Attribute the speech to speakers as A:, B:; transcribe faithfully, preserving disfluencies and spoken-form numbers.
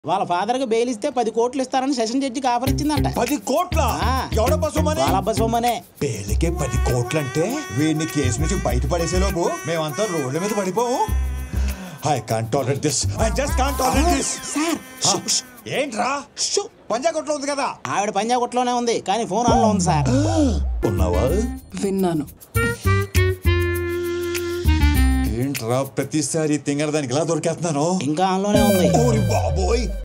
A: వాళ్ళ ఫాదర్ కి బెయిల్ ఇస్తే పది కోట్లు ఇస్తారని సెషన్ జడ్జికి ఆఫర్ ఇచ్చిందంట.
B: పది కోట్ల
A: వాళ్ళ
B: బెయిల్కే పది కోట్లు అంటే వీడిని కేసు నుంచి బయటపడేసే లోపు మేమంతా రోడ్ల మీద పడిపోవు. I can't tolerate this. I just can't tolerate this.
A: Sir
B: ఏంట్రా పంజాగుట్లో ఉంది కదా?
A: ఆవిడ పంజాగుట్లోనే ఉంది కానీ ఫోన్ ఆన్ లో ఉంది సార్.
B: ఉన్నావా?
C: విన్నాను.
B: ఏంట్రా ప్రతిసారి తింగరదానికి ఇలా దొరికేస్తున్నాను?
A: ఇంకా ఆన్ లోనే ఉంది.
B: ఓరి బాబోయ్.